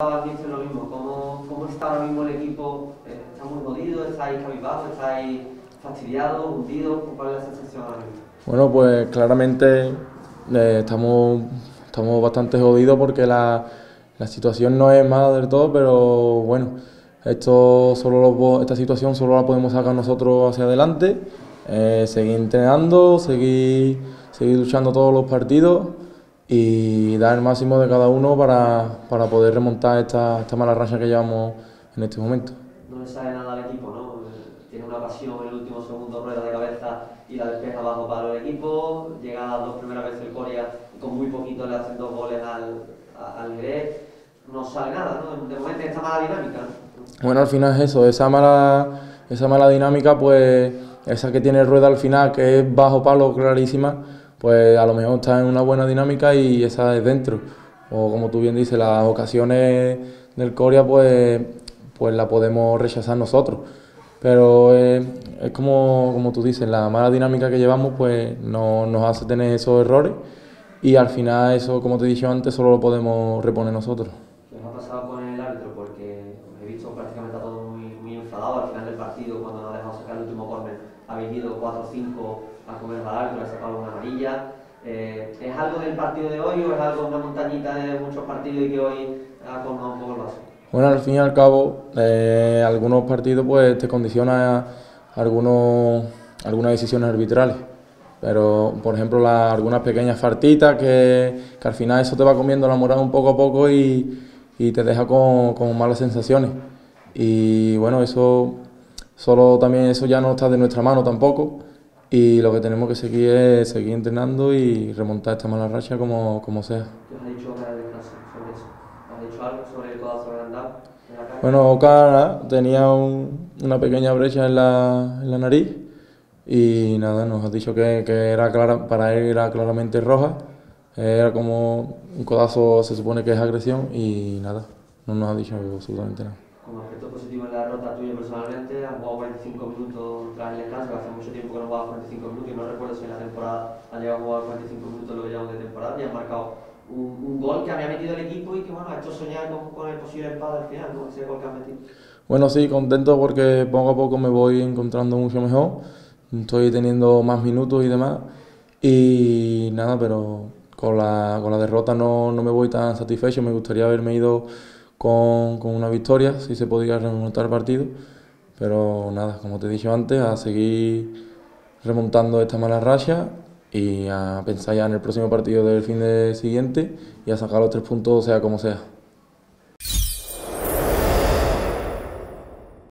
Has dicho lo mismo, ¿cómo está ahora mismo el equipo? ¿Está muy jodido? ¿Estáis cabizbajos? ¿Estáis fastidiados, hundidos? ¿Cuál es la sensación ahora mismo? Bueno, pues claramente estamos bastante jodidos porque la situación no es mala del todo, pero bueno, esta situación solo la podemos sacar nosotros hacia adelante, seguir entrenando, seguir luchando todos los partidos y dar el máximo de cada uno para poder remontar esta mala racha que llevamos en este momento. No le sale nada al equipo, ¿no? Tiene una pasión en el último segundo, rueda de cabeza y la despeja bajo palo el equipo. Llega las dos primeras veces el Coria y con muy poquito le hacen 2 goles al Jerez. No sale nada, ¿no? De momento esta mala dinámica, ¿no? Bueno, al final es eso, esa mala dinámica, pues esa que tiene Rueda al final, que es bajo palo clarísima, pues a lo mejor está en una buena dinámica y esa es dentro. O como tú bien dices, las ocasiones del Coria, pues la podemos rechazar nosotros. Pero es como tú dices, la mala dinámica que llevamos pues nos hace tener esos errores y al final eso, como te he dicho antes, solo lo podemos reponer nosotros. ¿Qué os ha pasado con el árbitro? Porque os he visto prácticamente a todos muy enfadados al final del partido cuando no ha dejado sacar el último córner. Habéis ido 4 o 5 a comer al árbitro, le ha sacado una amarilla. ¿Es algo del partido de hoy o es algo de una montañita de muchos partidos y que hoy ha colmado un poco el vaso? Bueno, al fin y al cabo, algunos partidos pues te condicionan algunas decisiones arbitrales. Pero, por ejemplo, algunas pequeñas faltitas que al final eso te va comiendo la moral un poco a poco y te deja con malas sensaciones. Y bueno, también eso ya no está de nuestra mano tampoco. Y lo que tenemos que seguir es seguir entrenando y remontar esta mala racha como sea. ¿Qué os ha dicho Oca del descanso sobre eso? ¿Has dicho algo sobre el codazo agrandado en la cara? Bueno, Oka tenía una pequeña brecha en la nariz y nada, nos ha dicho que era para él era claramente roja, era como un codazo, se supone que es agresión y nada, no nos ha dicho absolutamente nada. Como aspecto positivo en la derrota tuya personalmente, has jugado 45 minutos tras el descanso, que hace mucho tiempo que no jugabas 45 minutos y no recuerdo si en la temporada has llegado a jugar 45 minutos lo que llevamos de temporada y has marcado un gol que había metido el equipo y que bueno, ha hecho soñar con el posible empate al final, ¿no? Ese gol que has metido. Bueno, sí, contento porque poco a poco me voy encontrando mucho mejor, estoy teniendo más minutos y demás y nada, pero con la derrota no me voy tan satisfecho, me gustaría haberme ido con una victoria, si se podía remontar el partido, pero nada, como te he dicho antes, a seguir remontando esta mala racha y a pensar ya en el próximo partido del fin de siguiente y a sacar los 3 puntos sea como sea.